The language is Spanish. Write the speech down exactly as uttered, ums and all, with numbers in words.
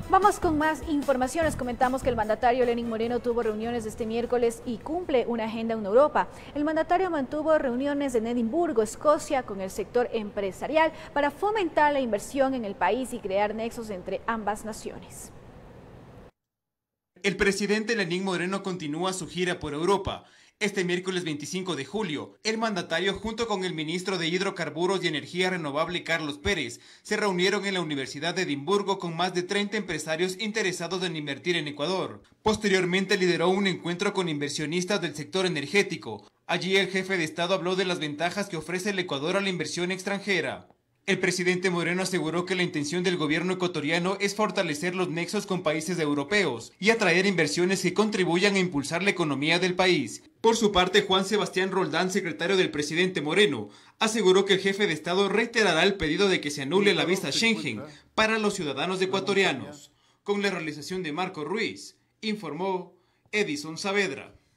Vamos con más informaciones. Comentamos que el mandatario Lenín Moreno tuvo reuniones este miércoles y cumple una agenda en Europa. El mandatario mantuvo reuniones en Edimburgo, Escocia, con el sector empresarial para fomentar la inversión en el país y crear nexos entre ambas naciones. El presidente Lenín Moreno continúa su gira por Europa. Este miércoles veinticinco de julio, el mandatario junto con el ministro de Hidrocarburos y Energía Renovable Carlos Pérez se reunieron en la Universidad de Edimburgo con más de treinta empresarios interesados en invertir en Ecuador. Posteriormente lideró un encuentro con inversionistas del sector energético. Allí el jefe de Estado habló de las ventajas que ofrece el Ecuador a la inversión extranjera. El presidente Moreno aseguró que la intención del gobierno ecuatoriano es fortalecer los nexos con países europeos y atraer inversiones que contribuyan a impulsar la economía del país. Por su parte, Juan Sebastián Roldán, secretario del presidente Moreno, aseguró que el jefe de Estado reiterará el pedido de que se anule la visa Schengen para los ciudadanos ecuatorianos. Con la realización de Marco Ruiz, informó Edison Saavedra.